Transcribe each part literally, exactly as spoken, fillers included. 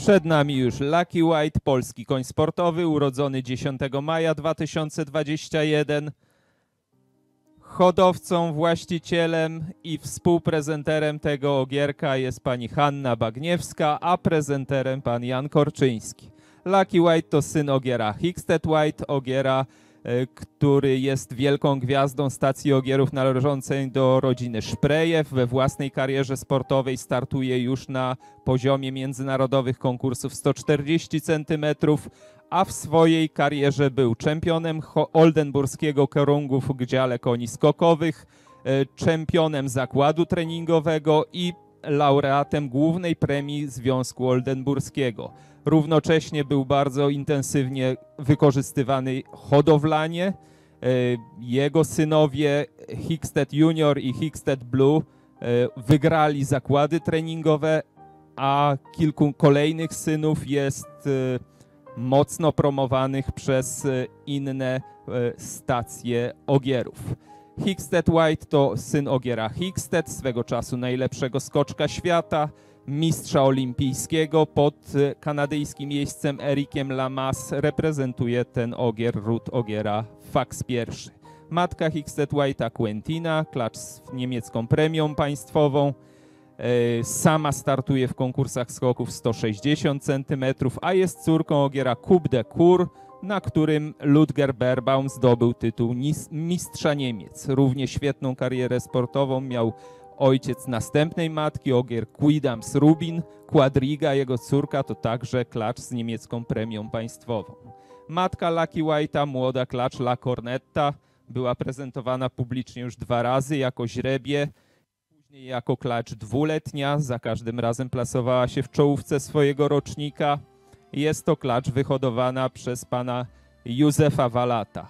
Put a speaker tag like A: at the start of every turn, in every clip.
A: Przed nami już Lucky White, polski koń sportowy, urodzony dziesiątego maja dwa tysiące dwudziestego pierwszego. Hodowcą, właścicielem i współprezenterem tego ogierka jest pani Hanna Bagniewska, a prezenterem pan Jan Korczyński. Lucky White to syn ogiera Hickstead White, ogiera, y, który jest wielką gwiazdą stacji ogierów należącej do rodziny Szprejew. We własnej karierze sportowej startuje już na poziomie międzynarodowych konkursów sto czterdzieści centymetrów, a w swojej karierze był czempionem oldenburskiego kerungu w dziale koni skokowych, czempionem zakładu treningowego i laureatem głównej premii Związku Oldenburskiego. Równocześnie był bardzo intensywnie wykorzystywany hodowlanie. Jego synowie Hickstead Junior i Hickstead Blue wygrali zakłady treningowe, a kilku kolejnych synów jest mocno promowanych przez inne stacje ogierów. Hickstead White to syn ogiera Hickstead, swego czasu najlepszego skoczka świata, mistrza olimpijskiego. Pod kanadyjskim jeźdźcem Ericiem Lamas reprezentuje ten ogier ród ogiera Fax I. Matka Hickstead White'a Quentina, klacz z niemiecką premią państwową. Sama startuje w konkursach skoków sto sześćdziesiąt centymetrów, a jest córką ogiera Coupe de Cour, na którym Ludger Beerbaum zdobył tytuł mistrza Niemiec. Równie świetną karierę sportową miał ojciec następnej matki, ogier Quidams Rubin. Quadriga, jego córka, to także klacz z niemiecką premią państwową. Matka Lucky White'a, młoda klacz La Cornetta, była prezentowana publicznie już dwa razy jako źrebie, później jako klacz dwuletnia, za każdym razem plasowała się w czołówce swojego rocznika. Jest to klacz wyhodowana przez pana Józefa Walata.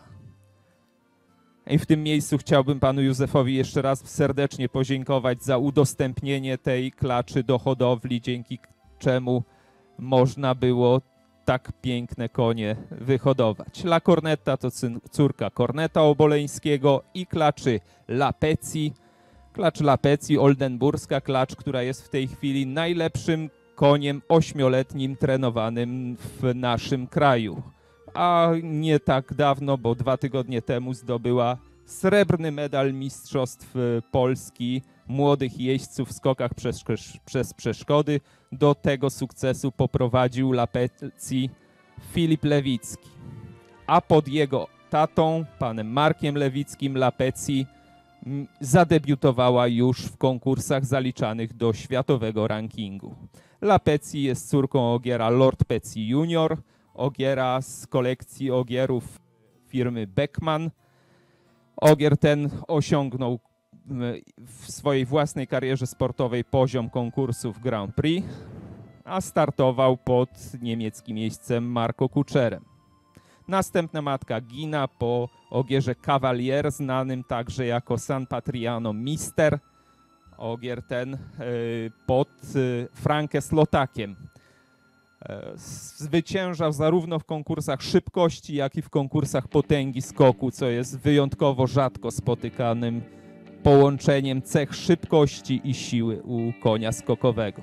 A: I w tym miejscu chciałbym panu Józefowi jeszcze raz serdecznie podziękować za udostępnienie tej klaczy do hodowli, dzięki czemu można było tak piękne konie wyhodować. La Cornetta to córka Korneta Oboleńskiego i klaczy Lapeci. Klacz Lapeci, oldenburska klacz, która jest w tej chwili najlepszym koniem ośmioletnim trenowanym w naszym kraju. A nie tak dawno, bo dwa tygodnie temu zdobyła srebrny medal Mistrzostw Polski młodych jeźdźców w skokach przez, przez przeszkody. Do tego sukcesu poprowadził Lapeci Filip Lewicki. A pod jego tatą, panem Markiem Lewickim, Lapeci zadebiutowała już w konkursach zaliczanych do światowego rankingu. Lapeci jest córką ogiera Lord Peci Junior, ogiera z kolekcji ogierów firmy Beckman. Ogier ten osiągnął w swojej własnej karierze sportowej poziom konkursów Grand Prix, a startował pod niemieckim jeźdźcem Marco Kutscherem. Następna matka Gina po ogierze Cavalier, znanym także jako San Patriano Mister. Ogier ten pod Frankę Slotakiem. Zwyciężał zarówno w konkursach szybkości, jak i w konkursach potęgi skoku, co jest wyjątkowo rzadko spotykanym połączeniem cech szybkości i siły u konia skokowego.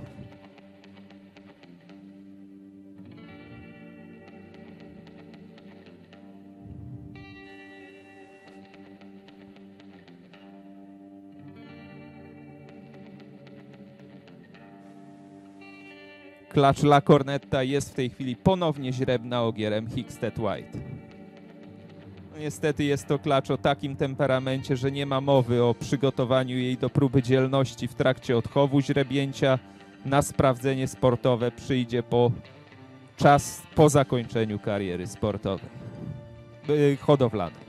A: Klacz La Cornetta jest w tej chwili ponownie źrebna ogierem Hickstead White. No niestety jest to klacz o takim temperamencie, że nie ma mowy o przygotowaniu jej do próby dzielności w trakcie odchowu źrebięcia. Na sprawdzenie sportowe przyjdzie po czas po zakończeniu kariery sportowej, yy, hodowlanej.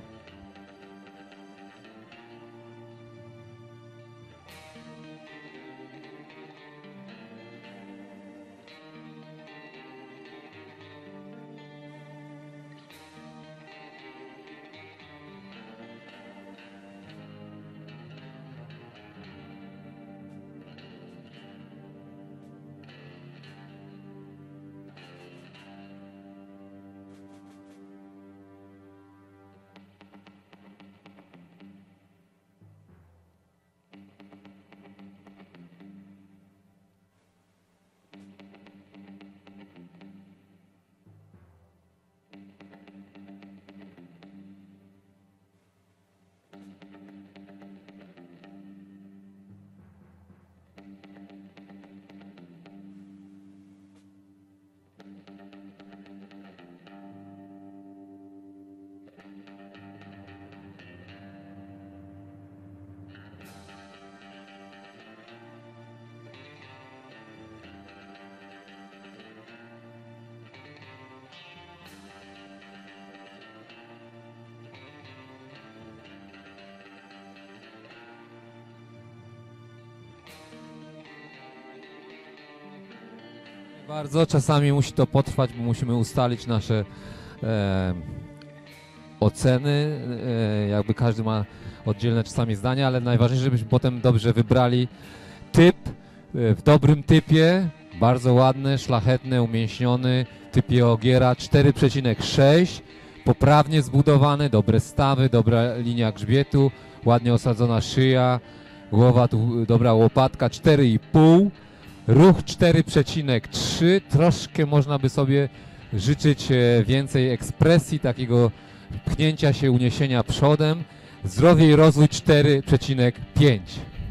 B: Bardzo, czasami musi to potrwać, bo musimy ustalić nasze e, oceny, e, jakby każdy ma oddzielne czasami zdania, ale najważniejsze, żebyśmy potem dobrze wybrali typ, e, w dobrym typie, bardzo ładny, szlachetny, umięśniony, w typie Ogiera cztery przecinek sześć, poprawnie zbudowany, dobre stawy, dobra linia grzbietu, ładnie osadzona szyja, głowa, tu dobra łopatka, cztery i pół. Ruch cztery przecinek trzy, troszkę można by sobie życzyć więcej ekspresji, takiego pchnięcia się, uniesienia przodem. Zdrowie i rozwój cztery przecinek pięć.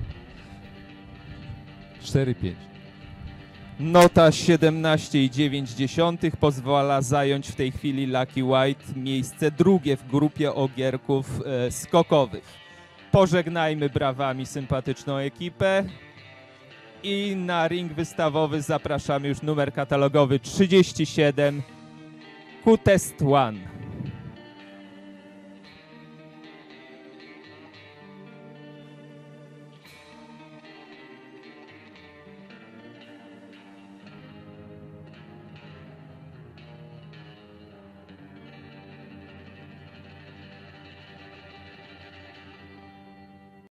B: cztery pięć.
A: Nota siedemnaście i dziewięć dziesiątych pozwala zająć w tej chwili Lucky White miejsce drugie w grupie ogierków e, skokowych. Pożegnajmy brawami sympatyczną ekipę. I na ring wystawowy zapraszamy już numer katalogowy trzydzieści siedem Q-Test One.